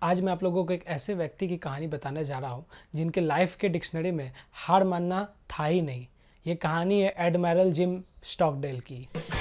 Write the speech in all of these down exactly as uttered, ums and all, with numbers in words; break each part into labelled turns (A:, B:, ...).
A: आज मैं आप लोगों को एक ऐसे व्यक्ति की कहानी बताने जा रहा हूँ जिनके लाइफ के डिक्शनरी में हार मानना था ही नहीं। ये कहानी है एडमिरल जिम स्टॉकडेल की।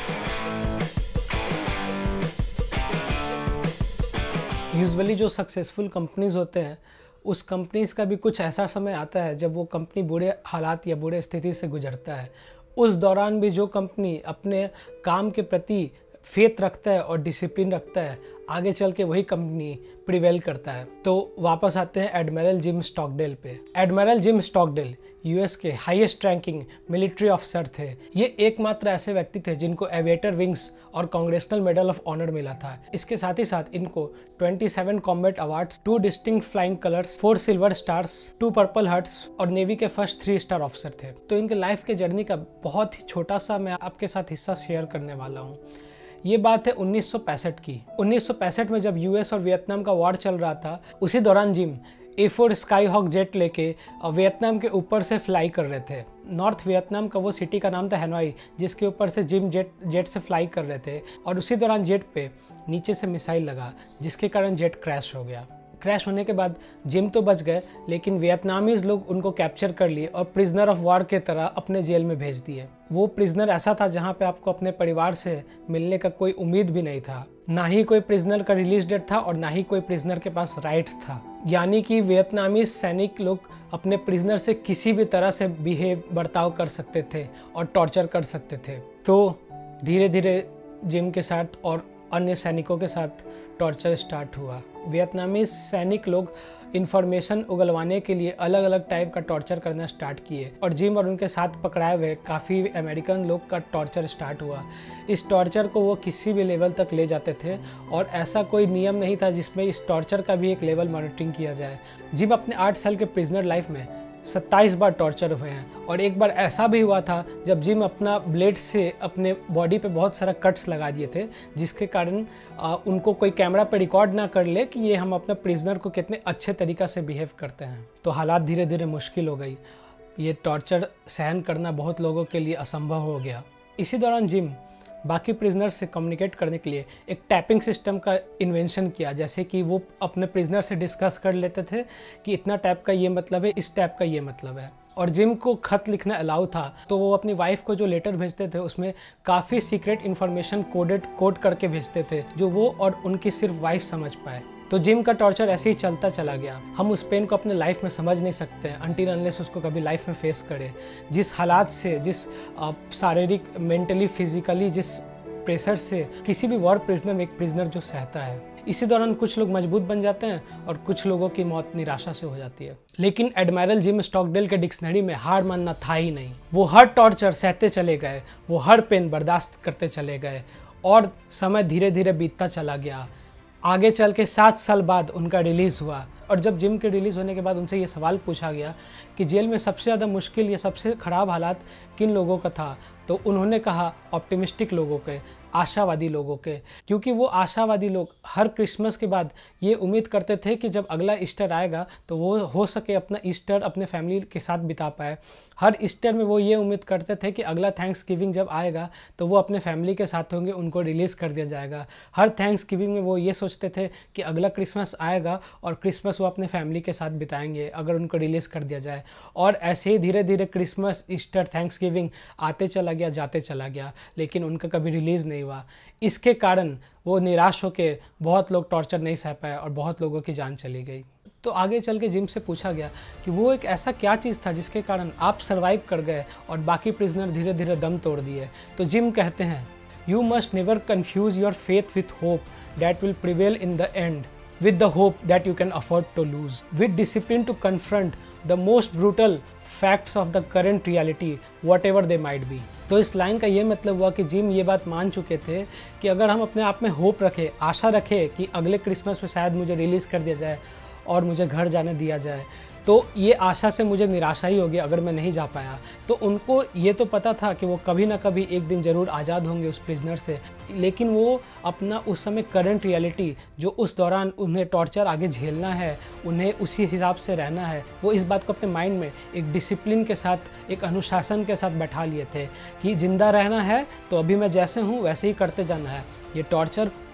A: यूजुअली जो सक्सेसफुल कंपनीज होते हैं उस कंपनीज का भी कुछ ऐसा समय आता है जब वो कंपनी बुरे हालात या बुरे स्थिति से गुजरता है। उस दौरान भी जो कंपनी अपने काम के प्रति फेथ रखता है और डिसिप्लिन रखता है, आगे चल के वही कंपनी प्रिवेल करता है। तो वापस आते हैं एडमिरल जिम स्टॉकडेल पे। एडमिरल जिम स्टॉकडेल यूएस के हाईएस्ट रैंकिंग मिलिट्री ऑफिसर थे। ये एकमात्र ऐसे व्यक्ति थे जिनको एविएटर विंग्स और कांग्रेशनल मेडल ऑफ ऑनर मिला था। इसके साथ ही साथ इनको सत्ताईस combat awards, two distinct flying colours, four silver stars, two purple hearts और नेवी के फर्स्ट थ्री स्टार ऑफिसर थे। तो इनके लाइफ के जर्नी का बहुत ही छोटा सा मैं आपके साथ हिस्सा शेयर करने वाला हूँ। ये बात है उन्नीस सौ पैंसठ की। उन्नीस सौ पैंसठ में जब यूएस और वियतनाम का वॉर चल रहा था, उसी दौरान Jim A four skyhawk jet लेके वियतनाम के ऊपर से फ्लाई कर रहे थे। नॉर्थ वियतनाम का वो सिटी का नाम था हैनोई, जिसके ऊपर से जिम जेट जेट से फ्लाई कर रहे थे। और उसी दौरान जेट पे नीचे से मिसाइल लगा, जिसके कारण जेट क्रैश हो गया। क्रैश होने के बाद जिम तो बच गए, लेकिन वियतनामीज लोग उनको कैप्चर कर लिए और प्रिजनर ऑफ वॉर के तरह अपने जेल में भेज दिए। वो प्रिजनर ऐसा था जहाँ पे आपको अपने परिवार से मिलने का कोई उम्मीद भी नहीं था। ना ही कोई प्रिजनर का रिलीज डेट था और ना ही कोई प्रिजनर के पास राइट्स था। यानी कि वियतनामी सैनिक लोग अपने प्रिजनर से किसी भी तरह से बिहेव बर्ताव कर सकते थे और टॉर्चर कर सकते थे। तो धीरे धीरे जिम के साथ और अन्य सैनिकों के साथ टॉर्चर स्टार्ट हुआ। वियतनामी सैनिक लोग इंफॉर्मेशन उगलवाने के लिए अलग अलग टाइप का टॉर्चर करना स्टार्ट किए और जिम और उनके साथ पकड़ाए हुए काफ़ी अमेरिकन लोग का टॉर्चर स्टार्ट हुआ। इस टॉर्चर को वो किसी भी लेवल तक ले जाते थे और ऐसा कोई नियम नहीं था जिसमें इस टॉर्चर का भी एक लेवल मॉनिटरिंग किया जाए। जिम अपने आठ साल के प्रिजनर लाइफ में सत्ताईस बार टॉर्चर हुए हैं और एक बार ऐसा भी हुआ था जब जिम अपना ब्लेड से अपने बॉडी पे बहुत सारा कट्स लगा दिए थे, जिसके कारण उनको कोई कैमरा पे रिकॉर्ड ना कर ले कि ये हम अपने प्रिजनर को कितने अच्छे तरीक़ा से बिहेव करते हैं। तो हालात धीरे धीरे मुश्किल हो गई। ये टॉर्चर सहन करना बहुत लोगों के लिए असंभव हो गया। इसी दौरान जिम बाकी प्रिजनर से कम्युनिकेट करने के लिए एक टैपिंग सिस्टम का इन्वेंशन किया, जैसे कि वो अपने प्रिजनर से डिस्कस कर लेते थे कि इतना टैप का ये मतलब है, इस टैप का ये मतलब है। और जिम को खत लिखना अलाउ था, तो वो अपनी वाइफ को जो लेटर भेजते थे उसमें काफ़ी सीक्रेट इन्फॉर्मेशन कोडेड कोड करके भेजते थे, जो वो और उनकी सिर्फ वाइफ समझ पाए। तो जिम का टॉर्चर ऐसे ही चलता चला गया। हम उस पेन को अपने लाइफ में समझ नहीं सकते अनटिल अनलेस उसको कभी लाइफ में फेस करें। जिस हालात से, जिस शारीरिक, मेंटली, फिजिकली जिस प्रेशर से किसी भी वॉर प्रिजनर में एक प्रिजनर जो सहता है। इसी दौरान कुछ लोग मजबूत बन जाते हैं और कुछ लोगों की मौत निराशा से हो जाती है। लेकिन एडमिरल जिम स्टॉकडेल के डिक्शनरी में हार मानना था ही नहीं। वो हर टॉर्चर सहते चले गए, वो हर पेन बर्दाश्त करते चले गए और समय धीरे धीरे बीतता चला गया। आगे चल के सात साल बाद उनका रिलीज़ हुआ और जब जिम के रिलीज़ होने के बाद उनसे ये सवाल पूछा गया कि जेल में सबसे ज़्यादा मुश्किल या सबसे ख़राब हालात किन लोगों का था, तो उन्होंने कहा ऑप्टिमिस्टिक लोगों के, आशावादी लोगों के। क्योंकि वो आशावादी लोग हर क्रिसमस के बाद ये उम्मीद करते थे कि जब अगला ईस्टर आएगा तो वो हो सके अपना ईस्टर अपने फैमिली के साथ बिता पाए। हर ईस्टर में वो ये उम्मीद करते थे कि अगला थैंक्स गिविंग जब आएगा तो वो अपने फैमिली के साथ होंगे, उनको रिलीज़ कर दिया जाएगा। हर थैंक्स गिविंग में वो ये सोचते थे कि अगला क्रिसमस आएगा और क्रिसमस वो अपने फैमिली के साथ बिताएंगे अगर उनको रिलीज़ कर दिया जाए। और ऐसे ही धीरे धीरे क्रिसमस, ईस्टर, थैंक्स गिविंग आते चला गया, जाते चला गया, लेकिन उनका कभी रिलीज़ नहीं हुआ। इसके कारण वो निराश होकर बहुत लोग टॉर्चर नहीं सह पाए और बहुत लोगों की जान चली गई। तो आगे चल के जिम से पूछा गया कि वो एक ऐसा क्या चीज़ था जिसके कारण आप सर्वाइव कर गए और बाकी प्रिजनर धीरे धीरे दम तोड़ दिए। तो जिम कहते हैं, you must never confuse your faith with hope that will prevail in the end, with the hope that you can afford to lose, with discipline to confront the most brutal facts of the current reality, whatever they might be। तो इस line का ये मतलब हुआ कि gym ये बात मान चुके थे कि अगर हम अपने आप में होप रखें, आशा रखें कि अगले क्रिसमस में शायद मुझे रिलीज़ कर दिया जाए और मुझे घर जाने दिया जाए, तो ये आशा से मुझे निराशा ही होगी अगर मैं नहीं जा पाया। तो उनको ये तो पता था कि वो कभी ना कभी एक दिन ज़रूर आज़ाद होंगे उस प्रिजनर से, लेकिन वो अपना उस समय करंट रियलिटी, जो उस दौरान उन्हें टॉर्चर आगे झेलना है, उन्हें उसी हिसाब से रहना है, वो इस बात को अपने माइंड में एक डिसिप्लिन के साथ, एक अनुशासन के साथ बैठा लिए थे कि ज़िंदा रहना है तो अभी मैं जैसे हूँ वैसे ही करते जाना है। ये टॉर्चर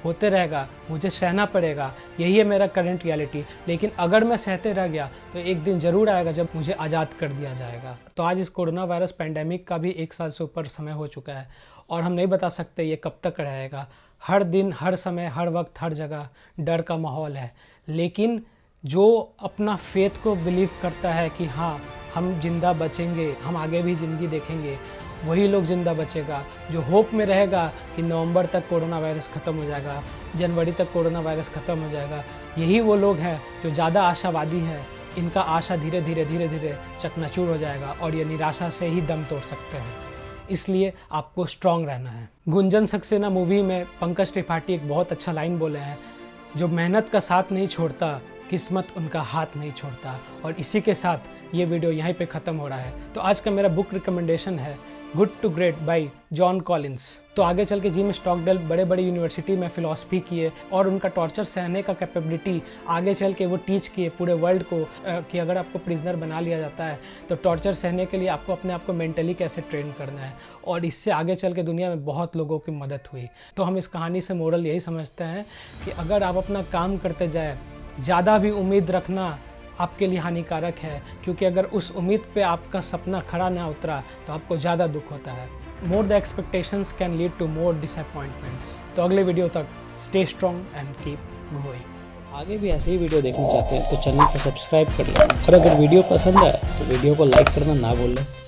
A: होते रहेगा, मुझे सहना पड़ेगा, यही है मेरा करंट रियलिटी। लेकिन अगर मैं सहते रह गया तो एक दिन ज़रूर आएगा जब मुझे आज़ाद कर दिया जाएगा। तो आज इस कोरोना वायरस पैंडेमिक का भी एक साल से ऊपर समय हो चुका है और हम नहीं बता सकते ये कब तक रहेगा। हर दिन, हर समय, हर वक्त, हर जगह डर का माहौल है। लेकिन जो अपना फेथ को बिलीव करता है कि हाँ हम जिंदा बचेंगे, हम आगे भी ज़िंदगी देखेंगे, वही लोग ज़िंदा बचेगा। जो होप में रहेगा कि नवंबर तक कोरोना वायरस ख़त्म हो जाएगा, जनवरी तक कोरोना वायरस ख़त्म हो जाएगा, यही वो लोग हैं जो ज़्यादा आशावादी हैं। इनका आशा धीरे धीरे धीरे धीरे चकनाचूर हो जाएगा और ये निराशा से ही दम तोड़ सकते हैं। इसलिए आपको स्ट्रांग रहना है। गुंजन सक्सेना मूवी में पंकज त्रिपाठी एक बहुत अच्छा लाइन बोले हैं, जो मेहनत का साथ नहीं छोड़ता, किस्मत उनका हाथ नहीं छोड़ता। और इसी के साथ ये वीडियो यहीं पे ख़त्म हो रहा है। तो आज का मेरा बुक रिकमेंडेशन है good to great by John Collins. तो आगे चल के जिम स्टॉकडेल बड़े बड़े यूनिवर्सिटी में फ़िलॉसफी किए और उनका टॉर्चर सहने का कैपेबिलिटी आगे चल के वो टीच किए पूरे वर्ल्ड को कि अगर आपको प्रिजनर बना लिया जाता है तो टॉर्चर सहने के लिए आपको अपने आप को मेंटली कैसे ट्रेन करना है। और इससे आगे चल के दुनिया में बहुत लोगों की मदद हुई। तो हम इस कहानी से मोरल यही समझते हैं कि अगर आप अपना काम करते जाए, ज़्यादा भी उम्मीद रखना आपके लिए हानिकारक है, क्योंकि अगर उस उम्मीद पे आपका सपना खड़ा ना उतरा तो आपको ज़्यादा दुख होता है। More the expectations can lead to more disappointments. तो अगले वीडियो तक stay strong and keep going. आगे भी ऐसे ही वीडियो देखना चाहते हैं तो चैनल को सब्सक्राइब कर लें और अगर वीडियो पसंद आए तो वीडियो को लाइक करना ना भूलें।